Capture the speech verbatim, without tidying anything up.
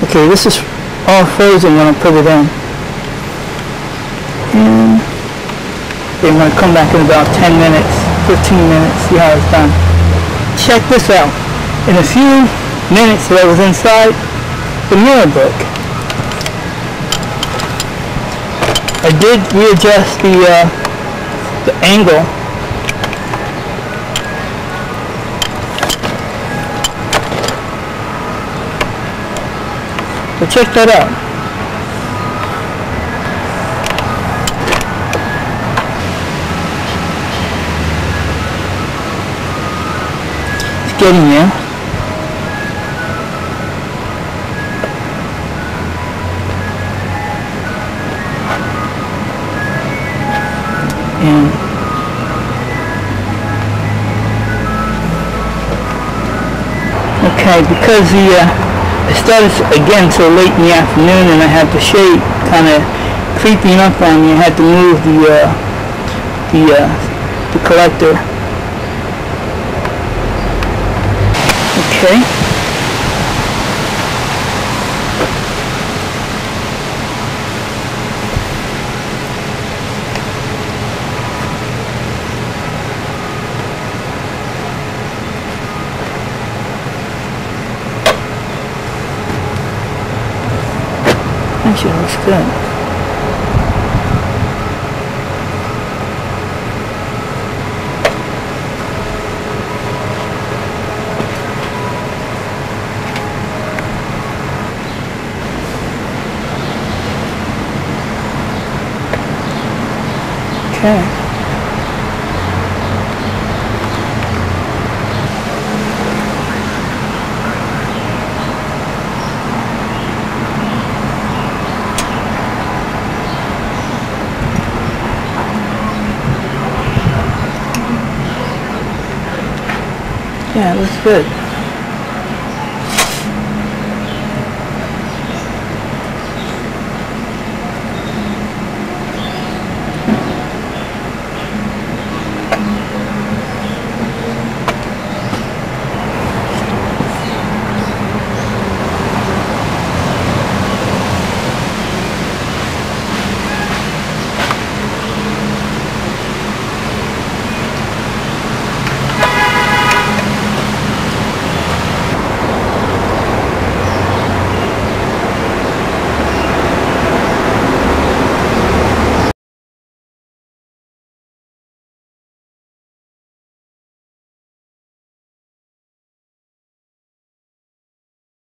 Okay, this is all frozen when I put it in. And then I'm going to come back in about ten minutes, fifteen minutes, see how it's done. Check this out. In a few minutes that I was inside, the mirror broke. I did readjust the, uh, the angle. But check that out. It's getting there. And okay, because the uh, it started again so late in the afternoon, and I had the shade kind of creeping up on me. I had to move the uh, the uh, the collector. Okay. Actually, looks good. Okay. Yeah, it looks good.